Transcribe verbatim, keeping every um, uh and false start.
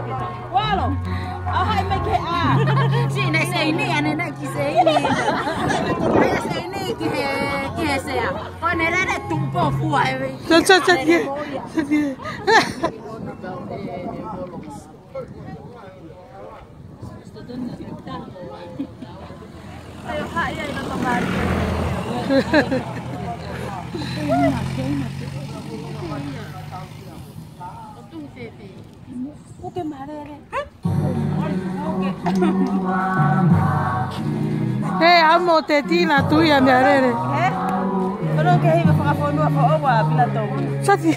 Walo. Ahai me ke a. Si nei sei ni ane nei ki sei ni. Nei sei ni ki he ki he sea. Ko ne ra ne tu po fu ai. Cha cha cha ki. Cha ki. Ayo hai ai no tomar. Oke marere. Hey, amo te tina tuya mi arere. Eh? Pero que iba a fazer no afo o a pilato. Sati.